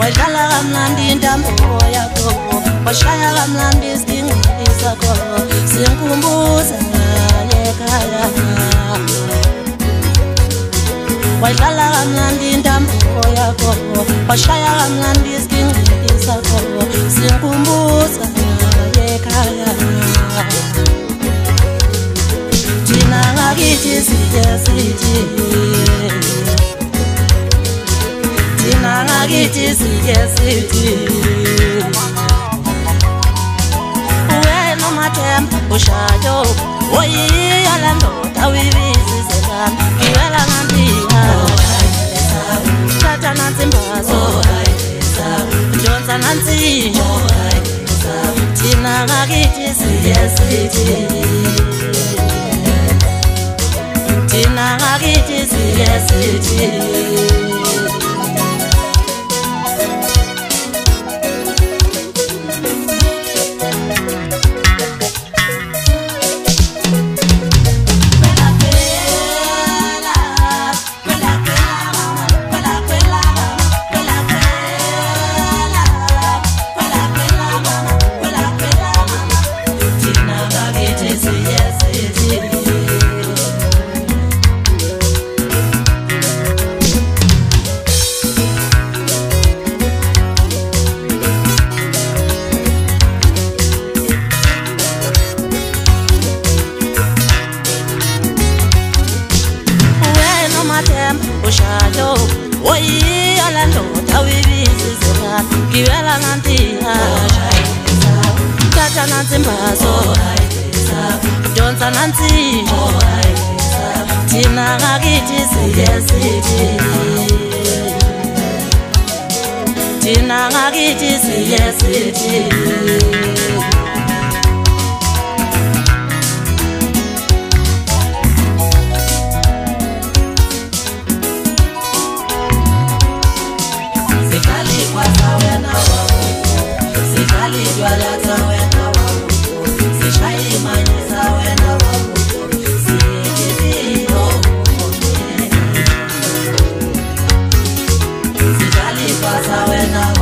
Wadlala kamnandi intambo yakho, washaya kamnandi isigingqi sakho, singikhumbuza ekhaya. Wadlala kamnandi intambo yakho, washaya kamnandi isigingqi sakho, singikhumbuza ekhaya. Thina ngakithi siye sithi, thina ngakithi siye sithi, wena uMathemba ushado woyiyala ndoda uyibizisela ngiwela ngandiha thatha nansi imbazo ndonsa nansi thina ngakithi siye sithi, thina ngakithi siye sithi. Ushado woyiyala ndoda uyibizisela ngiwela ngandiha thatha nansi imbazo ndonsa nansi thina ngakithi siye sithi, thina ngakithi siye sithi. When